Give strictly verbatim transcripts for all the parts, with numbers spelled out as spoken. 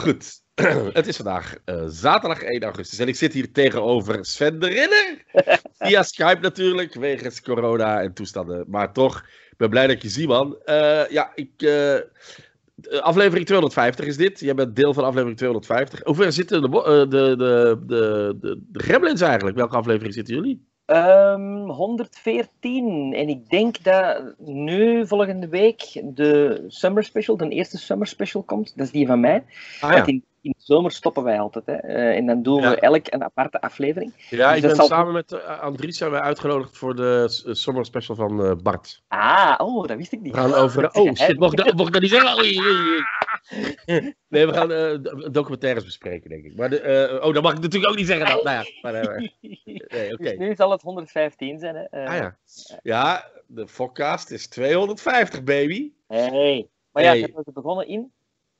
Goed, het is vandaag uh, zaterdag één augustus en ik zit hier tegenover Sven de Ridder. Via Skype natuurlijk, wegens corona en toestanden. Maar toch, ik ben blij dat ik je zie, man. Uh, ja, ik... Uh, aflevering tweehonderdvijftig is dit. Jij bent deel van aflevering tweehonderdvijftig. Hoe ver zitten de, uh, de, de, de, de, de gremlins eigenlijk? Welke aflevering zitten jullie? Um, honderdveertien. En ik denk dat nu volgende week de Summer Special, de eerste Summer Special komt. Dat is die van mij. Ah, ja. in, in de zomer stoppen wij altijd. Hè. Uh, en dan doen ja. we elk een aparte aflevering. Ja, dus ik ben zal... samen met uh, Andries zijn wij uitgenodigd voor de uh, Summer Special van uh, Bart. Ah, oh, dat wist ik niet. We gaan over... Oh, shit, mocht ik dat niet zeggen? Oei, oei. Nee, we gaan uh, documentaires bespreken, denk ik. Maar de, uh, oh, dat mag ik natuurlijk ook niet zeggen. Dan. Nou ja, maar, uh, nee, okay. Dus nu zal het honderdvijftien zijn, hè? Uh, ah ja. Ja, de podcast is tweehonderdvijftig, baby. Hey. Maar ja, hey. Hebben we begonnen in?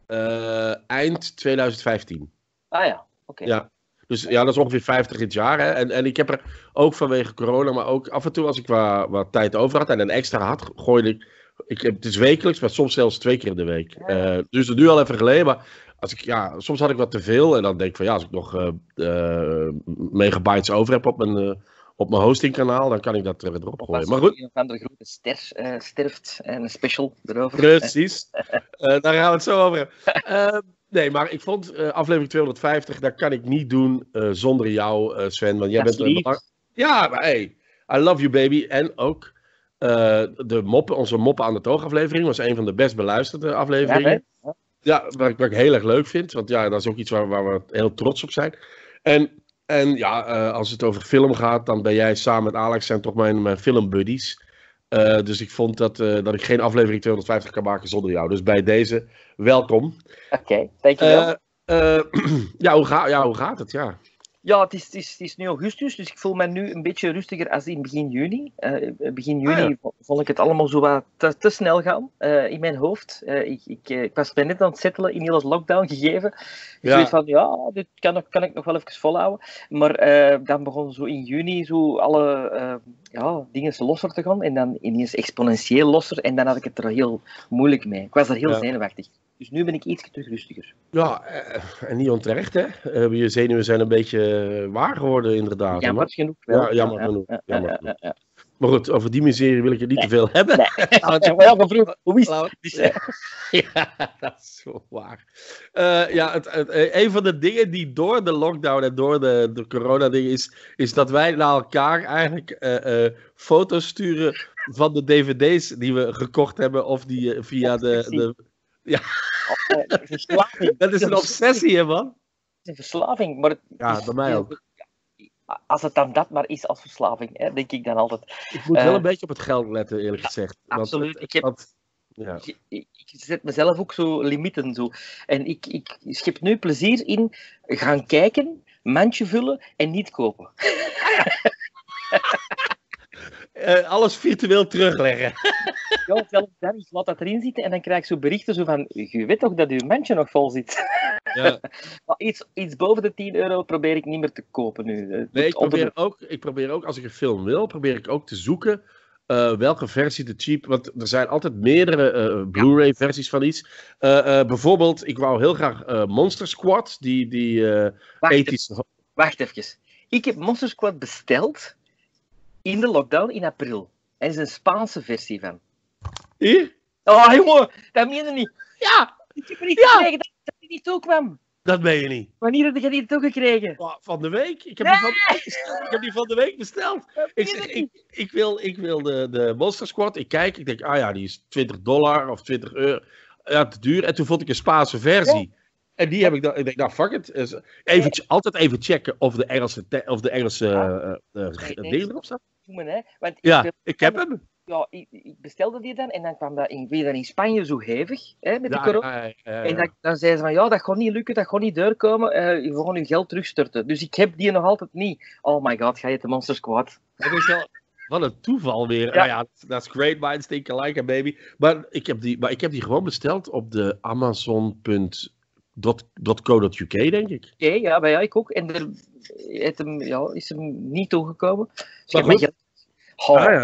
Uh, eind tweeduizend vijftien. Ah ja, oké. Okay. Ja. Dus ja, dat is ongeveer vijftig dit jaar. Hè? En, en ik heb er ook vanwege corona, maar ook af en toe als ik wat, wat tijd over had en een extra had, gooide ik... Ik heb, het is wekelijks, maar soms zelfs twee keer in de week. Ja. Uh, dus nu al even geleden, maar als ik, ja, soms had ik wat te veel. En dan denk ik van ja, als ik nog uh, uh, megabytes over heb op mijn, uh, op mijn hostingkanaal, dan kan ik dat er weer erop gooien. Maar goed. Een of andere grote ster uh, sterft en een special erover. Precies. uh, daar gaan we het zo over hebben. Uh, nee, maar ik vond uh, aflevering tweehonderdvijftig, dat kan ik niet doen uh, zonder jou, uh, Sven. Want jij dat bent een... Ja, maar hey, I love you baby. En ook... Uh, de moppen, onze Moppen aan de Toog aflevering was een van de best beluisterde afleveringen. Ja, ja wat, ik, wat ik heel erg leuk vind. Want ja, dat is ook iets waar, waar we heel trots op zijn. En, en ja, uh, als het over film gaat, dan ben jij samen met Alex zijn toch mijn, mijn filmbuddies. Uh, dus ik vond dat, uh, dat ik geen aflevering tweehonderdvijftig kan maken zonder jou. Dus bij deze, welkom. Oké, okay, dankjewel. Uh, uh, ja, hoe ga, ja, hoe gaat het? Ja. Ja, het is, het, is, het is nu augustus, dus ik voel me nu een beetje rustiger als in begin juni. Uh, begin juni ah, ja. vond ik het allemaal zo wat te, te snel gaan uh, in mijn hoofd. Uh, ik, ik, ik was mij net aan het settelen in heel lockdown gegeven. Ik ja. weet van, ja, dit kan, kan ik nog wel even volhouden. Maar uh, dan begon zo in juni zo alle uh, ja, dingen losser te gaan. En dan ineens exponentieel losser. En dan had ik het er heel moeilijk mee. Ik was er heel ja. zenuwachtig. Dus nu ben ik iets terug rustiger. Ja, en niet onterecht, hè? Uh, je zenuwen zijn een beetje waar geworden, inderdaad. Jammer maar... genoeg. Wel. Ja, jammer ja, genoeg. Ja, jammer ja, genoeg. Ja, ja. Maar goed, over die miserie wil ik het niet nee. te veel hebben. Nee. Maar ja, vroeg, hoe is het? Ja, dat is zo waar. Uh, ja, het, het, een van de dingen die door de lockdown en door de, de corona-dingen is, is dat wij naar elkaar eigenlijk uh, uh, foto's sturen van de dvd's die we gekocht hebben of die uh, via de... de ja. Dat is een obsessie, hè, man? Het is een verslaving, maar... Het ja, is, bij mij ook. Als het dan dat maar is als verslaving, hè, denk ik dan altijd. Ik moet uh, wel een beetje op het geld letten, eerlijk gezegd. Ja, absoluut. Want, ik, heb, want, ja. ik, ik, ik zet mezelf ook zo limieten. Zo. En ik, ik schep nu plezier in gaan kijken, mandje vullen en niet kopen. uh, alles virtueel terugleggen. Ja, zelfs dan is wat dat erin zit en dan krijg ik zo berichten zo van, je weet toch dat uw mandje nog vol zit? Ja. Maar iets, iets boven de tien euro probeer ik niet meer te kopen nu. Nee, ik probeer, ook, ik probeer ook, als ik een film wil, probeer ik ook te zoeken uh, welke versie de cheap, want er zijn altijd meerdere uh, Blu-ray versies van iets. Uh, uh, bijvoorbeeld, ik wou heel graag uh, Monster Squad, die, die uh, wacht, ethische... Wacht even. Ik heb Monster Squad besteld in de lockdown in april. Er is een Spaanse versie van. Hier? Oh jongen, dat meen je niet. Ja! Ik heb er niet ja. gekregen dat hij niet toekwam. Dat ben je niet. Wanneer heb je die toegekregen? Oh, van de week. Ik heb, nee. die van, ik heb die van de week besteld. Ik, zeg, ik, ik wil, ik wil de, de Monster Squad. Ik kijk, ik denk, ah ja, die is twintig dollar of twintig euro. Ja, te duur. En toen vond ik een Spaanse versie. Ja. En die heb ik dan, ik denk, nou fuck it. Even, nee. Altijd even checken of de Engelse, te, of de Engelse ja. uh, uh, nee, nee, dingen erop staan. Hè? Want ja, ik, ik heb hem. Ja, ik, ik bestelde die dan en dan kwam dat in, weer dan in Spanje zo hevig, hè, met ja, de corona. Ja, ja, ja. En dan, dan zei ze van, ja, dat gaat niet lukken, dat gaat niet doorkomen, uh, je gewoon je geld terugstorten. Dus ik heb die nog altijd niet. Oh my god, ga je de Monster Squad? Dat is wel... Wat een toeval weer. Ja, nou ja, dat is great minds think alike, baby. Maar ik, heb die, maar ik heb die gewoon besteld op de amazon punt co punt uk, denk ik. Oké, okay, ja, bij jou ik ook. En er het hem, ja, is hem niet toegekomen. Dus ik heb mijn... oh. ah, ja.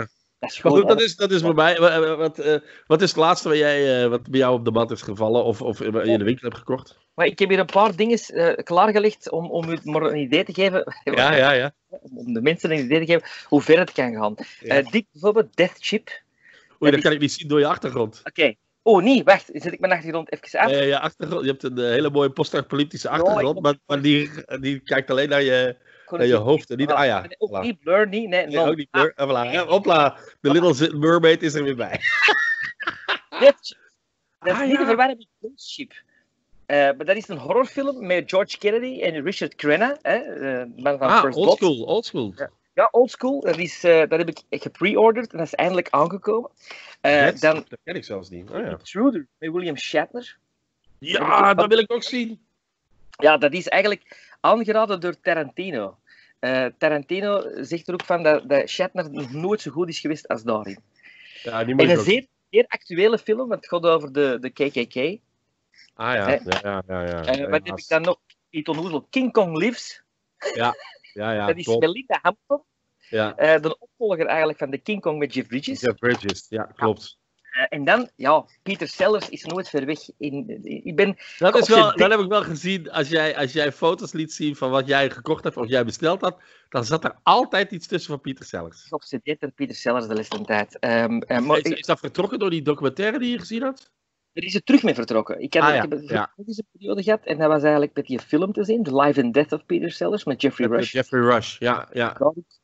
Dat is Maar gewoon... goed, dat is, dat is voor mij. Wat, wat, uh, wat is het laatste wat, jij, uh, wat bij jou op de mat is gevallen of, of in de winkel hebt gekocht? Maar ik heb hier een paar dingen uh, klaargelegd om, om u maar een idee te geven. Ja, ja, ja. Om de mensen een idee te geven hoe ver het kan gaan. Ja. Uh, dit bijvoorbeeld, Death Chip. Oei, dat is... kan ik niet zien door je achtergrond. Oké. Okay. Oh, nee, wacht. Zet ik mijn achtergrond even af? Ja, ja, achtergrond. Je hebt een uh, hele mooie post-politische achtergrond, oh, maar, maar die, die kijkt alleen naar je, naar je hoofd. En niet, ah ja. Ook niet blur, niet. Nee, nee ook niet blur. Ah. Voilà. Ja, hopla, de Little Mermaid is er weer bij. Death Chip. Dat is ah, niet ja. te verwarren met Death Chip. Uh, maar dat is een horrorfilm met George Kennedy en Richard Crenna, hè, de man van ah, First old school, old school. Ja, ja old school. Dat, is, uh, dat heb ik gepre-ordered en dat is eindelijk aangekomen. Uh, yes, dan, dat ken ik zelfs niet. Oh, ja. Intruder met William Shatner. Ja, dat, dat wil ik ook zien. Ja, dat is eigenlijk aangeraden door Tarantino. Uh, Tarantino zegt er ook van dat, dat Shatner nog nooit zo goed is geweest als daarin. Ja, die en een zeer, zeer actuele film, want het gaat over de, de K K K. Ah ja, ja, ja. ja, ja. Uh, wat heb ik dan nog? Iets onnozel. King Kong Lives. Ja, ja, ja. Dat is Melinda Hampton. Ja. Uh, de opvolger eigenlijk van de King Kong met Jeff Bridges. Jeff Bridges, ja, klopt. Ja. Uh, en dan, ja, Peter Sellers is nooit ver weg. In, in, ik ben dat, is wel, dat heb ik wel gezien. Als jij, als jij foto's liet zien van wat jij gekocht hebt of jij besteld had, dan zat er altijd iets tussen van Peter Sellers. Geobsedeerd door Peter Sellers de laatste tijd. Um, uh, maar, is, is dat vertrokken door die documentaire die je gezien had? Er is er terug mee vertrokken. Ik, had, ah, ik ja, heb een ja. periode gehad en dat was eigenlijk met die film te zien, The Life and Death of Peter Sellers, met Jeffrey met Rush. Jeffrey Rush, ja. ja.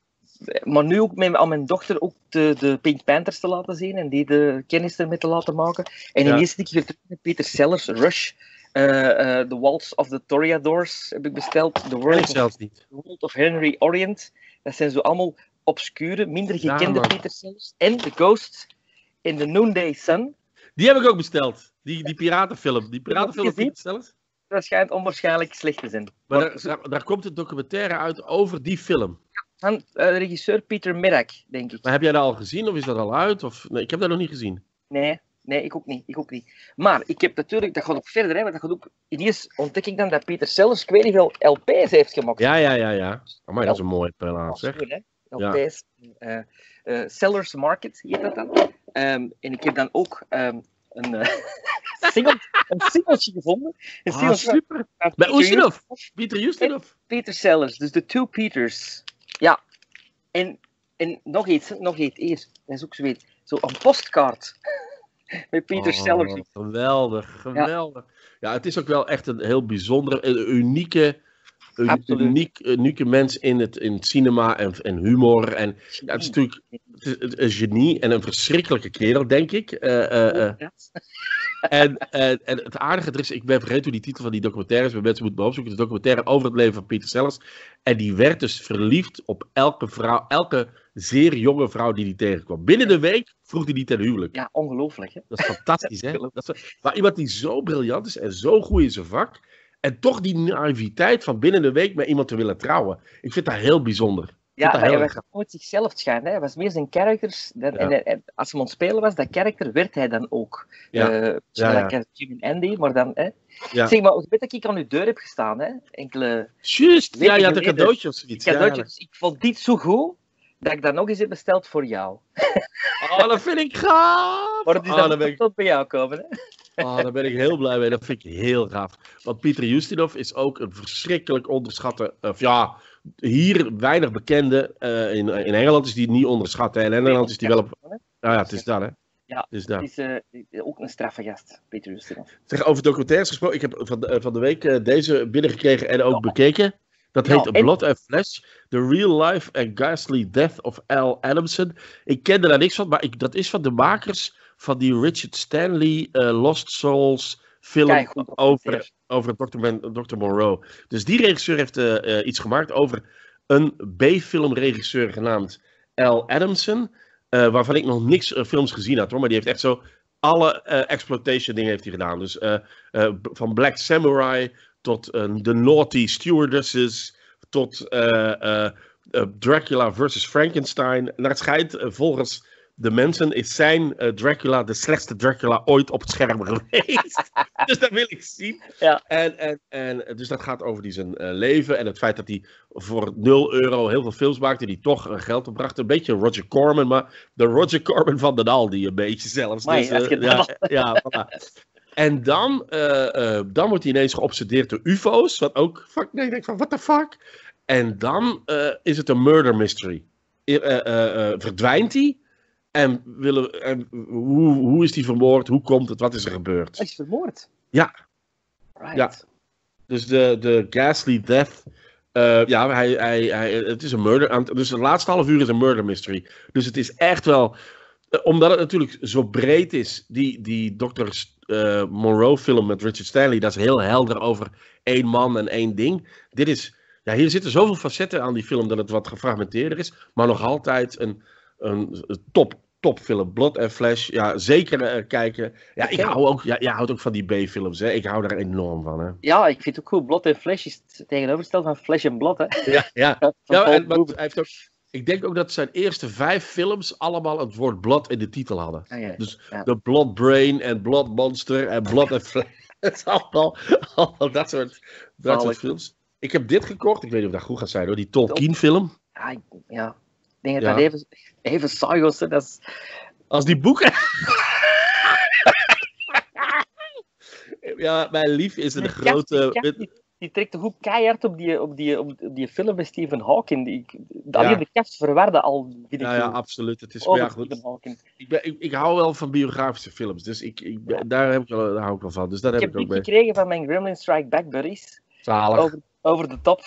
Maar nu ook met, aan mijn dochter ook de, de Pink Panthers te laten zien en die de kennis ermee te laten maken. En ja. ineens zit ik weer terug met Peter Sellers, Rush, uh, uh, The Waltz of the Toreadors heb ik besteld. The World, of, zelfs niet. The World of Henry Orient. Dat zijn zo allemaal obscure, minder gekende ja, Peter Sellers. En The Ghost in the Noonday Sun. Die heb ik ook besteld. Die, die piratenfilm. Die piratenfilm Peter Sellers. Dat schijnt onwaarschijnlijk slecht te zijn. Maar, maar daar, daar, daar komt een documentaire uit over die film. Van uh, regisseur Peter Merak, denk ik. Maar heb jij dat al gezien of is dat al uit? Of... Nee, ik heb dat nog niet gezien. Nee, nee, ik ook niet. Ik ook niet. Maar ik heb natuurlijk, dat gaat ook verder, hè, want dat gaat ook, ineens ontdek ik dan dat Peter Sellers, ik weet niet veel, L P's heeft gemaakt. Ja, ja, ja, ja. Oh, maar dat is een mooie plaat, zeg. Goed, hè? L P's. Ja. Uh, uh, Sellers Market heet dat dan. Um, en ik heb dan ook um, een, uh, single, een singeltje gevonden. Een ah, super. Van, bij Ustinov. Peter Ustinov. Peter Sellers, dus de Two Peters. Ja. En, en nog iets, nog iets eerst. Dat is ook zoiets. Zo een postkaart. Met Peter oh, Sellers. Geweldig, geweldig. Ja. ja, het is ook wel echt een heel bijzondere, een unieke, een uniek, unieke mens in het, in het cinema en, en humor. En ja, het is natuurlijk het is een genie en een verschrikkelijke kerel, denk ik. Uh, uh, uh. En, uh, en het aardige is, ik ben vergeten hoe die titel van die documentaire is, maar mensen moeten me opzoeken. Het is een documentaire over het leven van Peter Sellers. En die werd dus verliefd op elke vrouw, elke zeer jonge vrouw die hij tegenkwam. Binnen de week vroeg hij die ten huwelijk. Ja, ongelooflijk, hè? Dat is fantastisch, hè? Dat is, maar iemand die zo briljant is en zo goed in zijn vak, en toch die naïviteit van binnen de week met iemand te willen trouwen. Ik vind dat heel bijzonder. Ja, hij was nooit zichzelf schijnt. Hij was meer zijn characters. Dat, ja. en, en als hij aan het spelen was, dat karakter werd hij dan ook. Ja. Uh, ja, ja. ja. Jim en Andy, maar dan... Hè. Ja. Zeg maar, ik weet dat ik aan uw deur heb gestaan. Hè. Enkele... Juist, ja, je had een cadeautje of zoiets. Cadeautje. Ja, dus ik vond dit zo goed, dat ik dat nog eens heb besteld voor jou. Oh, dat vind ik gaaf! Maar het is oh, dan, dan ben ik... tot bij jou komen, hè. Oh, daar ben ik heel blij mee. Dat vind ik heel gaaf. Want Peter Ustinov is ook een verschrikkelijk onderschatte... Of ja, hier weinig bekende. Uh, in, in Engeland is die niet onderschat. Hè. In Nederland is die wel op... Ah ja, het is dat, hè. Ja, het is, het is uh, ook een straffe gast, Peter Ustinov. Zeg, over documentaires gesproken. Ik heb van de, van de week uh, deze binnengekregen en ook ja. bekeken. Dat heet ja, en... Blood and Flesh. The Real Life and Ghastly Death of Al Adamson. Ik kende daar niks van, maar ik, dat is van de makers van die Richard Stanley uh, Lost Souls film Kijk, goed, over, over dokter Moreau. Dus die regisseur heeft uh, uh, iets gemaakt over een B-filmregisseur genaamd Al Adamson. Uh, waarvan ik nog niks uh, films gezien had, hoor. Maar die heeft echt zo alle uh, exploitation dingen heeft hij gedaan. Dus uh, uh, van Black Samurai tot uh, The Naughty Stewardesses tot uh, uh, uh, Dracula versus Frankenstein. Naar het schijnt, uh, volgens de mensen is zijn uh, Dracula de slechtste Dracula ooit op het scherm geweest. Dus dat wil ik zien. Ja. En, en, en, dus dat gaat over die zijn uh, leven en het feit dat hij voor nul euro heel veel films maakte die toch uh, geld opbracht. Een beetje Roger Corman, maar de Roger Corman van den Aldi een beetje zelfs. Amai, dus, uh, ja, ja, voilà. En dan, uh, uh, dan wordt hij ineens geobsedeerd door U F O's. Wat ook, fuck, nee, ik denk van, what the fuck? En dan uh, is het een murder mystery. Uh, uh, uh, verdwijnt hij? En, willen, en hoe, hoe is hij vermoord? Hoe komt het? Wat is er gebeurd? Hij is vermoord? Ja. Right. Ja. Dus de, de ghastly death. Uh, ja, hij, hij, hij, het is een murder. Dus het laatste half uur is een murder mystery. Dus het is echt wel... Omdat het natuurlijk zo breed is, die, die dokter uh, Monroe film met Richard Stanley, dat is heel helder over één man en één ding. Dit is, ja, hier zitten zoveel facetten aan die film dat het wat gefragmenteerder is, maar nog altijd een, een, een top, topfilm. Blood and Flesh, ja, zeker uh, kijken. Ja, ik hou ook, ja, jij houdt ook van die B-films, hè? Ik hou daar enorm van, hè? Ja, ik vind het ook goed. Blood and Flesh is het tegenovergestelde van Flesh and Blood, hè? Ja, ja. ja en, maar, hij heeft ook... Ik denk ook dat zijn eerste vijf films allemaal het woord blood in de titel hadden. Ah, ja. Dus ja. The Blood Brain en Blood Monster en Blood and Flesh. Het is allemaal, allemaal dat soort, dat soort films. Ik heb dit gekocht. Ik weet niet of dat goed gaat zijn hoor. Die Tolkien film. Ja, ja. Ik denk dat ja. dat even, even saai was. Dat is... Als die boeken... Ja, mijn lief is een die grote... Kat, die, die, die trekt toch ook keihard op die, op die, op die film met Stephen Hawking. Die, alleen ja. de cast verwarde al. Ja, ja, absoluut. Het is ja, goed. Ik, ben, ik, ik hou wel van biografische films, dus ik, ik ben, daar, heb ik wel, daar hou ik wel van. Dus dat ik heb heb ik ook mee. gekregen van mijn Gremlin Strike Back buddies. Zalig. Over, over de top.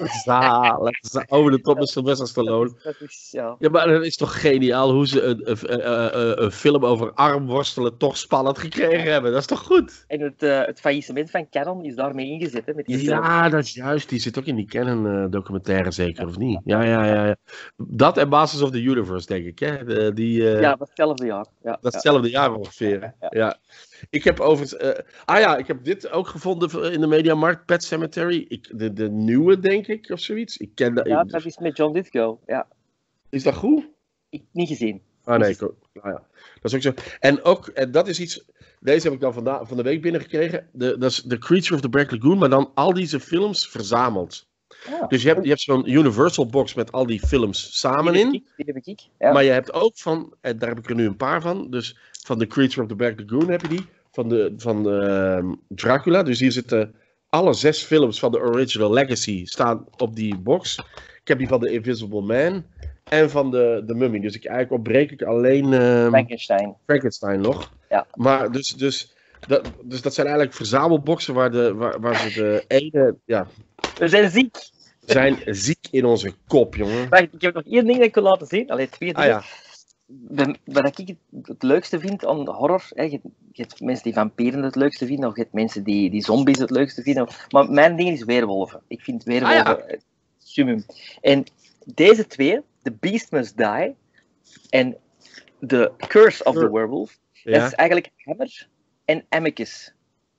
Zalig. Over de top is Sylvester Stallone. Dat is, ja. Ja, maar het is toch geniaal hoe ze een, een, een, een film over armworstelen toch spannend gekregen hebben. Dat is toch goed? En het, uh, het faillissement van Canon is daarmee ingezet. Hè, met die ja, film. Dat is juist. Die zit ook in die Canon uh, documentaire zeker, of niet? Ja, ja, ja, ja. Dat en Masters of the Universe, denk ik. Hè? De, die, uh... Ja, datzelfde jaar. Ja, datzelfde ja. jaar ongeveer. Ja, ja. ja. Ik heb overigens... Uh, ah ja, ik heb dit ook gevonden in de Mediamarkt. Pet Sematary. Ik, de, de nieuwe, denk ik, of zoiets. Ik ken dat, ja, ik, dat is met John Lithgow. Ja. Is dat goed? Ik niet gezien. Ah nee, ik ook. Nou ja, dat is ook zo. En ook, en dat is iets... Deze heb ik dan vanda- van de week binnengekregen. De, dat is The Creature of the Black Lagoon, maar dan al deze films verzameld. Oh. Dus je hebt, je hebt zo'n Universal box met al die films samen in. Die heb ik, ja. Maar je hebt ook van, en daar heb ik er nu een paar van, dus van The Creature of the Black Lagoon heb je die. Van, de, van uh, Dracula. Dus hier zitten alle zes films van de original Legacy staan op die box. Ik heb die van The Invisible Man en van de, de Mummy. Dus ik, eigenlijk opbreek ik alleen uh, Frankenstein. Frankenstein nog. Ja. Maar dus, dus, dat, dus dat zijn eigenlijk verzamelboxen waar, de, waar, waar ze de ene... Ja, we zijn ziek. We zijn ziek in onze kop, jongen. Wacht, ik heb nog één ding dat ik wil laten zien. Allee, twee dingen. Ah, ja. Wat ik het leukste vind aan horror, hè, je, je hebt mensen die vampieren het leukste vinden, of je hebt mensen die, die zombies het leukste vinden. Maar mijn ding is weerwolven. Ik vind weerwolven ah, ja. summum. En deze twee, The Beast Must Die en The Curse of the Werewolf, ja. Dat is eigenlijk Hammer en Amicus.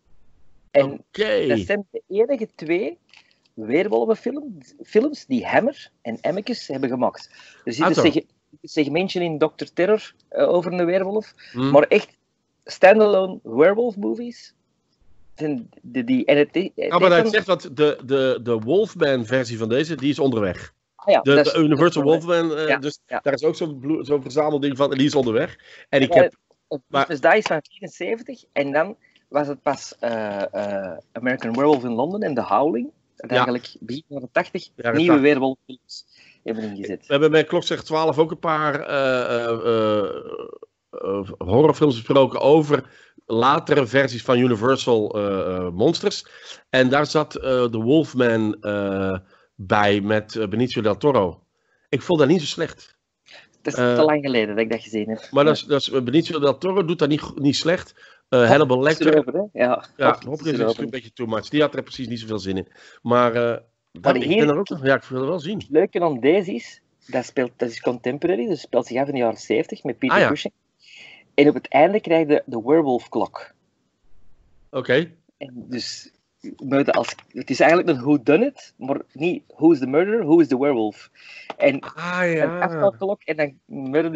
En okay. Dat zijn de enige twee weerwolvenfilms films die Hammer en Amicus hebben gemaakt. Er zit een seg- segmentje in doctor Terror uh, over een weerwolf, hmm. maar echt standalone werewolf movies. Zijn die, die, en het, het ja, maar hij zegt dat de, de, de Wolfman versie van deze, die is onderweg. Ah, ja, de, is, de Universal Wolfman, uh, ja, dus ja. daar is ook zo'n, blo- zo'n verzamelding van en die is onderweg. En ik ja, heb... Maar... Dus dat is van vierenzeventig en dan was het pas uh, uh, American Werewolf in Londen en The Howling. En ja. Eigenlijk begin jaren tachtig nieuwe weerwolffilms hebben ingezet. We hebben bij Klokzeg twaalf ook een paar uh, uh, uh, uh, horrorfilms besproken over latere versies van Universal uh, uh, Monsters. En daar zat uh, The Wolfman uh, bij met uh, Benicio del Toro. Ik vond dat niet zo slecht. Dat is uh, te lang geleden dat ik dat gezien heb. Maar dat is, dat is, Benicio del Toro doet dat niet, niet slecht. Uh, Hannibal Lecter. Erover, ja, ja Hopkins is, is een beetje too much. Die had er precies niet zoveel zin in. Maar, uh, maar ik ben er ook nog. Ja, ik wil het wel zien. Het leuke aan deze is, dat, speelt, dat is contemporary, dus speelt zich af in de jaren zeventig met Peter ah, ja. Cushing. En op het einde krijg je de werewolf klok. Oké. Okay. Dus als, het is eigenlijk een whodunit, maar niet who is the murderer, who is the werewolf. En ah, ja. een aftelklok en dan murder is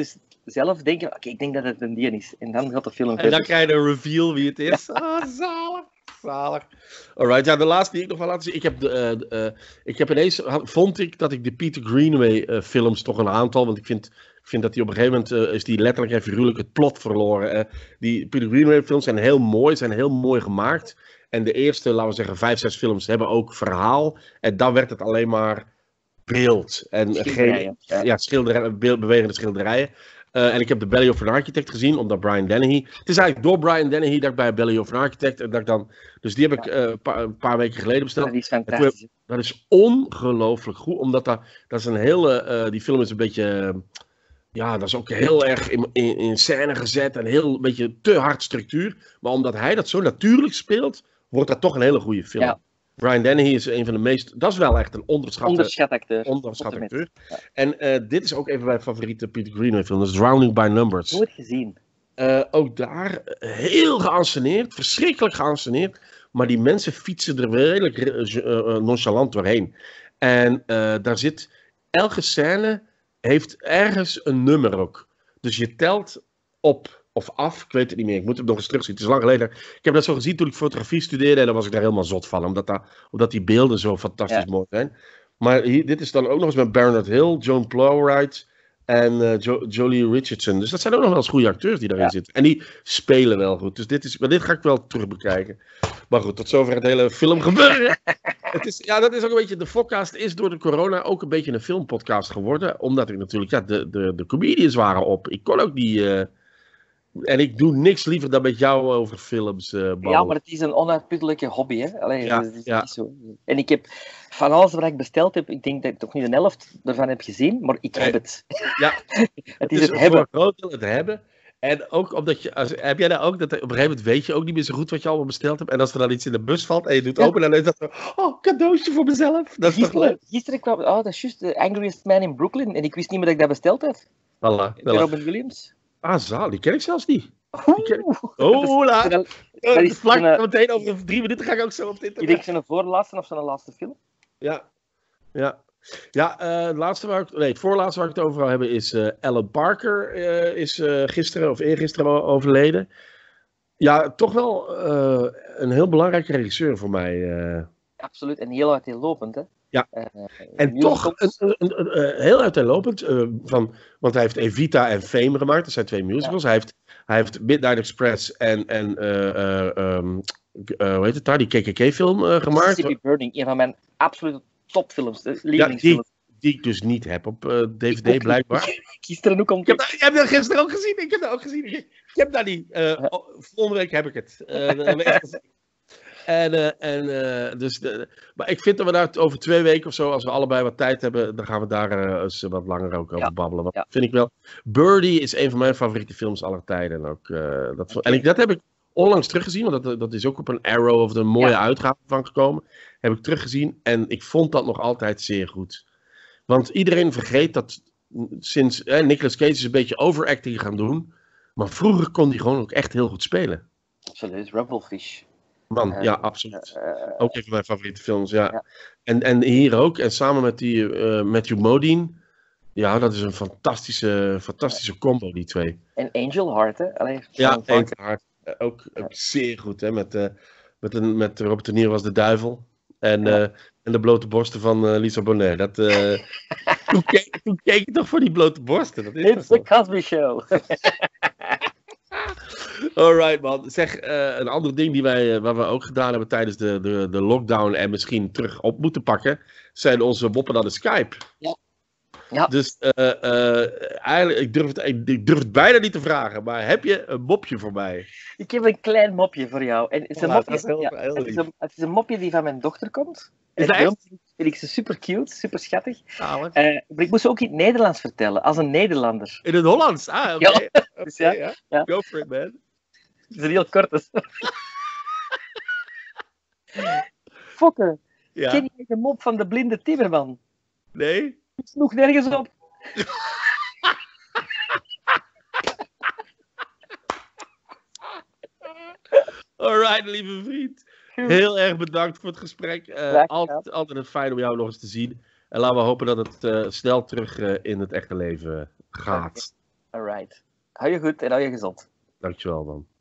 zelf denken, oké, okay, ik denk dat het een die is. En dan gaat de film verder. En dan krijg je een reveal wie het is. Ah, ja. oh, zalig. Zalig. Alright, ja, de laatste die ik nog wil laten zien. Ik heb, de, uh, uh, ik heb ineens, vond ik dat ik de Peter Greenaway uh, films toch een aantal, want ik vind, ik vind dat die op een gegeven moment, uh, is die letterlijk en figuurlijk het plot verloren. Uh, die Peter Greenaway films zijn heel mooi, zijn heel mooi gemaakt. En de eerste, laten we zeggen, vijf, zes films hebben ook verhaal. En dan werd het alleen maar beeld. En geen, ja, ja schilder, beeld, bewegende schilderijen. Uh, en ik heb The Belly of an Architect gezien, omdat Brian Dennehy... Het is eigenlijk door Brian Dennehy dat ik bij Belly of an Architect... Dat ik dan, dus die heb ik uh, een, paar, een paar weken geleden besteld. Ja, die is fantastisch. Toen, dat is ongelooflijk goed, omdat dat, dat is een hele... Uh, die film is een beetje... Uh, ja, dat is ook heel erg in, in, in scène gezet en heel een beetje te hard structuur. Maar omdat hij dat zo natuurlijk speelt, wordt dat toch een hele goede film. Ja. Brian Dennehy is een van de meest... Dat is wel echt een onderschat, onderschat acteur. Onderschat acteur. Ja. En uh, dit is ook even mijn favoriete Peter Greenaway film. Dat is Drowning by Numbers. Nooit gezien. Uh, ook daar heel geanceneerd. Verschrikkelijk geanceneerd. Maar die mensen fietsen er redelijk uh, uh, nonchalant doorheen. En uh, daar zit... Elke scène heeft ergens een nummer ook. Dus je telt op... Of af, ik weet het niet meer. Ik moet het nog eens terugzien. Het is lang geleden. Ik heb dat zo gezien toen ik fotografie studeerde. En dan was ik daar helemaal zot van. Omdat, dat, omdat die beelden zo fantastisch ja. mooi zijn. Maar hier, dit is dan ook nog eens met Bernard Hill, Joan Plowright en uh, jo- Jolie Richardson. Dus dat zijn ook nog wel eens goede acteurs die daarin ja. zitten. En die spelen wel goed. Dus dit, is, maar dit ga ik wel terug bekijken. Maar goed, tot zover het hele film gebeuren. Het is, ja, dat is ook een beetje... De Fokcast is door de corona ook een beetje een filmpodcast geworden. Omdat ik natuurlijk... Ja, de, de, de comedians waren op. Ik kon ook die... Uh, En ik doe niks liever dan met jou over films uh, babbelen. Ja, maar het is een onuitputtelijke hobby, hè. Allee, ja, dat is ja. niet zo. En ik heb van alles wat ik besteld heb, ik denk dat ik toch niet de helft ervan heb gezien, maar ik heb het. Ja, het is het, is het hebben. Voor een groot deel het hebben. En ook omdat je, als, heb jij nou ook, dat op een gegeven moment weet je ook niet meer zo goed wat je allemaal besteld hebt. En als er dan iets in de bus valt en je doet ja. open, dan is dat zo, oh, cadeautje voor mezelf. Dat is gisteren, toch leuk? Gisteren kwam, oh, dat is juist The Angriest Man in Brooklyn, en ik wist niet meer dat ik dat besteld had. Voilà, voilà. Robin Williams. Ah, zaal, die ken ik zelfs niet. Oeh, oh, la. Dat is, dat is vlak een, meteen over drie minuten ga ik ook zo op dit. Je denkt zijn voorlaatste of zijn laatste film? Ja, ja. Ja, uh, het laatste waar ik, nee, het voorlaatste waar ik het over wil hebben is uh, Alan Parker uh, is uh, gisteren of eergisteren overleden. Ja, toch wel uh, een heel belangrijke regisseur voor mij. Uh. Absoluut, en heel uiteenlopend, hè? Ja, uh, en toch een, een, een, een, een, heel uiteenlopend, uh, van, want hij heeft Evita en Fame gemaakt, dat zijn twee musicals. Ja. Hij, heeft, hij heeft Midnight Express en, en uh, uh, um, uh, hoe heet het daar, die K K K-film uh, gemaakt. Mississippi Burning, een van mijn absolute topfilms, de lievelingsfilms. Ja, die, die ik dus niet heb op uh, D V D, blijkbaar. Gisteren ook om... Ik heb, dat, ik heb dat gisteren ook gezien, ik heb dat ook gezien. Ik, ik heb dat niet. Uh, ja. Volgende week heb ik het. Uh, En, uh, en uh, dus, de, maar ik vind dat we daar over twee weken of zo, als we allebei wat tijd hebben, dan gaan we daar uh, eens wat langer ook over ja. babbelen. Want ja. vind ik wel. Birdie is een van mijn favoriete films aller tijden. En, ook, uh, dat, okay. en ik, dat heb ik onlangs teruggezien, want dat, dat is ook op een Arrow of een mooie ja. uitgave van gekomen. Heb ik teruggezien en ik vond dat nog altijd zeer goed. Want iedereen vergeet dat sinds eh, Nicolas Cage is een beetje overacting gaan doen, maar vroeger kon hij gewoon ook echt heel goed spelen. Absoluut, Rumblefish. Man, uh, ja, absoluut. Uh, ook een van mijn favoriete films, ja. ja. En, en hier ook, en samen met die uh, Matthew Modine, ja, dat is een fantastische, fantastische combo, die twee. En Angel Heart, hè? Allee, ja, Angel Heart. Uh, ook, ja. ook zeer goed, hè, met, uh, met, een, met Robert De Niro als de duivel. En, ja. uh, en de blote borsten van uh, Lisa Bonet. Dat, uh, toen, keek, toen keek ik toch voor die blote borsten. Dat is It's the Cosby Show. Alright man, zeg, uh, een ander ding die wij, uh, wat we ook gedaan hebben tijdens de, de, de lockdown en misschien terug op moeten pakken, zijn onze moppen naar de Skype. Ja. Ja. Dus uh, uh, eigenlijk, ik durf, het, ik durf het bijna niet te vragen, maar heb je een mopje voor mij? Ik heb een klein mopje voor jou. En het, is een, oh, mopje, is heel, ja, heel het, is een, het is een mopje die van mijn dochter komt. Is dat echt? Vind ik ze super cute, super schattig. Uh, maar ik moest ze ook in het Nederlands vertellen, als een Nederlander. In het Hollands? Ah, oké. Okay. Ja. Okay, dus ja, ja. Ja. Go for it, man. Het is een heel korte. Fokke, ja. Ken je de mop van de blinde timmerman? Nee. Het sloeg nergens op. Alright, lieve vriend. Heel erg bedankt voor het gesprek. Uh, altijd, altijd fijn om jou nog eens te zien. En laten we hopen dat het uh, snel terug uh, in het echte leven gaat. Alright. Hou je goed en hou je gezond. Dankjewel, man.